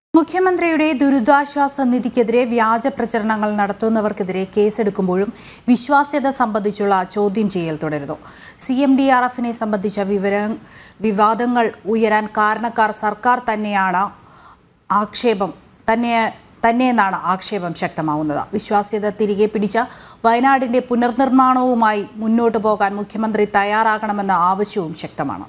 മുഖ്യമന്ത്രിയുടെ ദുരിതാശ്വാസ നിധിക്കെതിരെ വ്യാജ പ്രചരണങ്ങൾ നടത്തുന്നവർക്കെതിരെ കേസെടുക്കുമ്പോഴും വിശ്വാസ്യത സംബന്ധിച്ചുള്ള ചോദ്യം ചെയ്യൽ തുടരുന്നു. CMDRFനെ സംബന്ധിച്ച വിവാദങ്ങൾ ഉയരാൻ കാരണക്കാർ സർക്കാർ തന്നെയെന്നാണ് ആക്ഷേപം ശക്തമാവുന്നത്. വിശ്വാസ്യത തിരികെ പിടിച്ച വയനാടിന്റെ പുനർനിർമ്മാണവുമായി മുന്നോട്ടു പോകാൻ മുഖ്യമന്ത്രി തയ്യാറാകണമെന്ന ആവശ്യവും ശക്തമാണ്.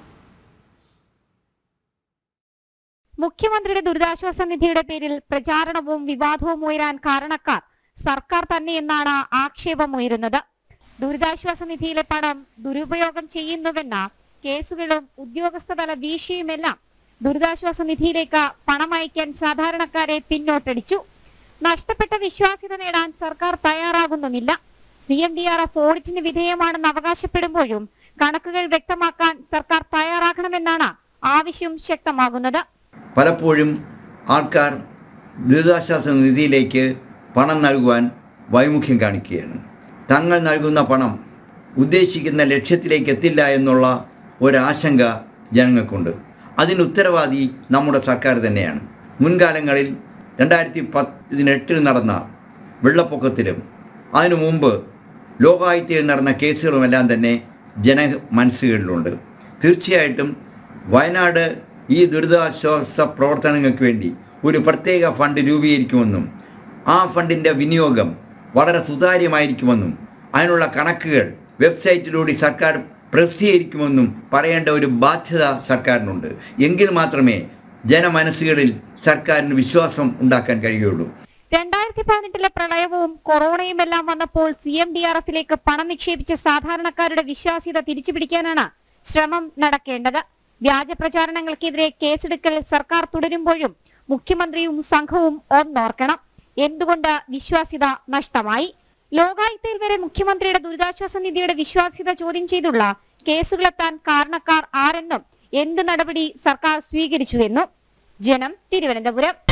മുഖ്യമന്ത്രിയുടെ ദുരിതാശ്വാസ നിധിയുടെ പേരിൽ പ്രചാരണവും വിവാദവും ഉയരാൻ കാരണക്കാർ സർക്കാർ തന്നെയെന്നാണ് ആക്ഷേപമുയരുന്നത്. ദുരിതാശ്വാസ നിധിയിലെ പണം ദുരുപയോഗം ചെയ്യുന്നുവെന്ന കേസുകളും ഉദ്യോഗസ്ഥതല വീഴ്ചയുമെല്ലാം ദുരിതാശ്വാസ നിധിയിലേക്ക് പണം അയക്കാൻ സാധാരണക്കാരെ പിന്നോട്ടടിച്ചു. നഷ്ടപ്പെട്ട വിശ്വാസ്യത നേടാൻ സർക്കാർ തയ്യാറാകുന്നുമില്ല. CMDRF ഓഡിറ്റിന് വിധേയമാണെന്ന് അവകാശപ്പെടുമ്പോഴും കണക്കുകൾ വ്യക്തമാക്കാൻ സർക്കാർ തയ്യാറാകണമെന്നാണ് ആവശ്യം ശക്തമാകുന്നത്. പലപ്പോഴും ആൾക്കാർ ദുരിതാശ്വാസ നിധിയിലേക്ക് പണം നൽകുവാൻ വൈമുഖ്യം കാണിക്കുകയാണ്. തങ്ങൾ നൽകുന്ന പണം ഉദ്ദേശിക്കുന്ന ലക്ഷ്യത്തിലേക്ക് എത്തില്ല എന്നുള്ള ഒരാശങ്ക ജനങ്ങൾക്കുണ്ട്. അതിന് ഉത്തരവാദി നമ്മുടെ സർക്കാർ തന്നെയാണ്. മുൻകാലങ്ങളിൽ 2018 നടന്ന വെള്ളപ്പൊക്കത്തിലും അതിനു മുമ്പ് ലോകായുക്തയിൽ നടന്ന കേസുകളുമെല്ലാം തന്നെ ജനമനസ്സുകളിലുണ്ട്. തീർച്ചയായിട്ടും വയനാട് ഈ ദുരിതാശ്വാസ പ്രവർത്തനങ്ങൾക്ക് വേണ്ടി ഒരു പ്രത്യേക ഫണ്ട് രൂപീകരിക്കുമെന്നും ആ ഫണ്ടിൻ്റെ വിനിയോഗം വളരെ സുതാര്യമായിരിക്കുമെന്നും അതിനുള്ള കണക്കുകൾ വെബ്സൈറ്റിലൂടെ സർക്കാർ പ്രസിദ്ധീകരിക്കുമെന്നും പറയേണ്ട ഒരു ബാധ്യത സർക്കാരിനുണ്ട്. എങ്കിൽ മാത്രമേ ജനമനസ്സുകളിൽ സർക്കാരിന് വിശ്വാസം ഉണ്ടാക്കാൻ കഴിയുള്ളൂ. 2018 പ്രളയവും കൊറോണയുമെല്ലാം വന്നപ്പോൾ CMDRFിലേക്ക് പണം നിക്ഷേപിച്ച സാധാരണക്കാരുടെ വിശ്വാസ്യത തിരിച്ചുപിടിക്കാനാണ് ശ്രമം നടക്കേണ്ടത്. വ്യാജ പ്രചാരണങ്ങൾക്കെതിരെ കേസെടുക്കൽ സർക്കാർ തുടരുമ്പോഴും മുഖ്യമന്ത്രിയും സംഘവും ഒന്നോർക്കണം. എന്തുകൊണ്ട് വിശ്വാസ്യത നഷ്ടമായി? ലോകായുക്തയിൽ വരെ മുഖ്യമന്ത്രിയുടെ ദുരിതാശ്വാസ നിധിയുടെ വിശ്വാസ്യത ചോദ്യം ചെയ്തുള്ള കേസുകളെത്താൻ കാരണക്കാർ ആരെന്നും എന്ത് നടപടി സർക്കാർ സ്വീകരിച്ചുവെന്നും. ജനം, തിരുവനന്തപുരം.